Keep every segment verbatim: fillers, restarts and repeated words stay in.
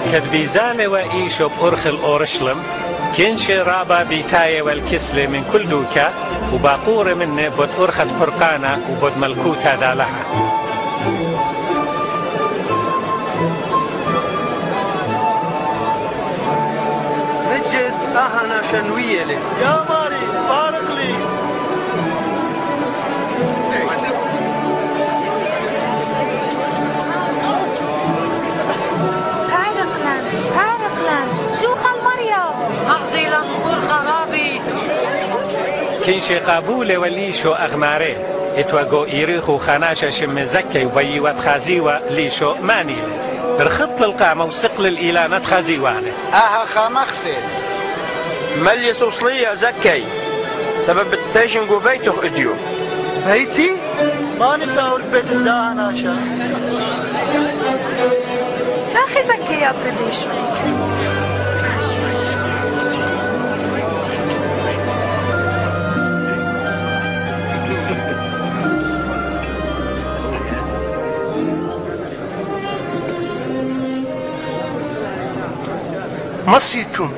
كدبيزالة وإيشو بأرخل أورشلم كنش رابا بيتاية والكسلة من كل دوكا وباقورة منه بود أرخت فرقانة وبود ملكوتا دالها. مجد أهنا شنوية لي يا ماري بارك لي. بارقلان بارقلان شو خال مريم مغزيلا برخرابي كنش قابولة وليشو أغماري اتوقو إيريخو خاناشا شم زكي وبي واتخازيوا ليشو مانيلة برخط للقامة وسقل الإيلانات خازيوانة أها خامخسي مليس وصلية زكي سبب التيشن بيته اديو بيتي؟ ما نبدأ البيت الدانا شا أخي زكي يا بليشو مصيتون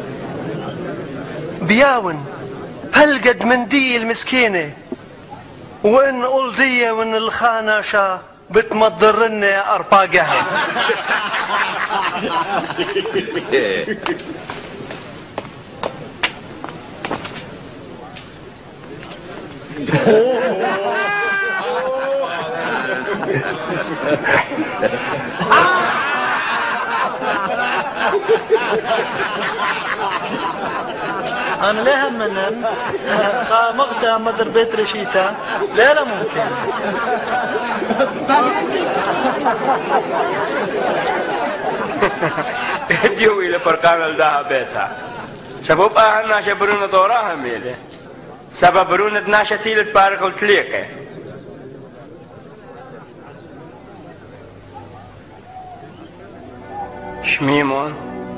بياون بلقد منديل مسكينة وإن قلدية وإن الخاناشة بتمضرنا أرباقها. أنا ليه همنن خا مغزى مدر بيت رشيتا لا لا ممكن جوي لفرقان الدها بيتها سبب أهل ناشا برونة دوراها ميلة سبب برونة ناشا تيلة بارق التليقة شميمون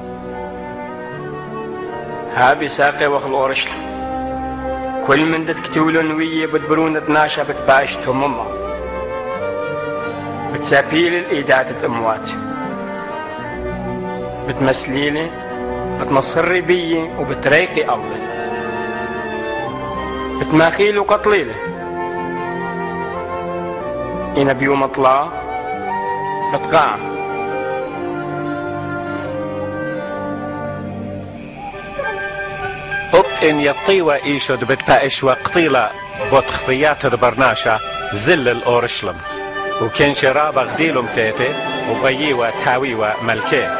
هابي ساقي وخل أورشلم كل من دت كتولون ويا بتبرونة ناشا بتباش تمما بتسابيل الإيدات الأموات بتمثليلي بتمصري بي وبتريقي الله بتماخيلي وقتليلي إنا بيوم اطلع بتقام إن يطيوة إيشود بتبايش وقطيلة بوت خطيات برناشا زل الأورشلم وكان شرابة غديلهم تيتي وبييوة تهاويوة ملكين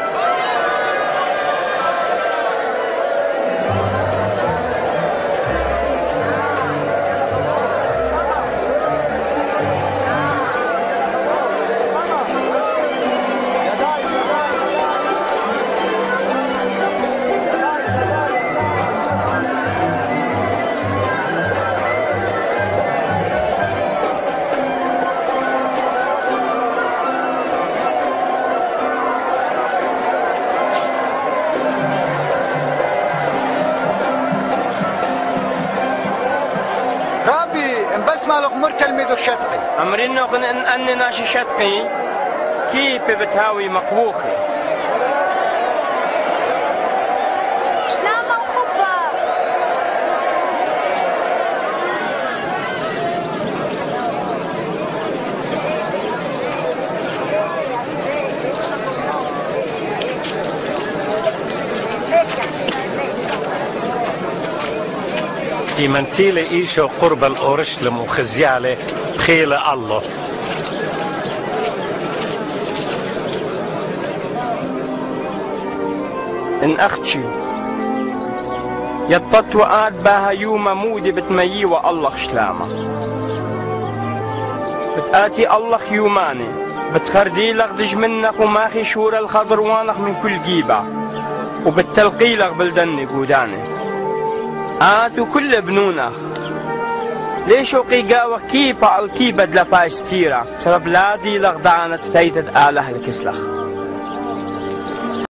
أمرين نقن أن أني ناشي شتقي كيف بتهاوي مقبوخي شلامة وخبة إيمانتيلي إيشو قرب الأورشلم وخزيالي بخيلة الله إن أختشي يطت وقاد باها يوم مودي بتميي والله خشلامة بتآتي الله يوماني بتخردي لغدج منك وماخي شور الخضر وانخ من كل جيبة وبتلقي لغ بلدني قوداني آتو كل بنونخ ليش وقيقاوخ كيبا الكيبة دلا باستيرا سبب لادي لغدانة سيتد آله الكسلخ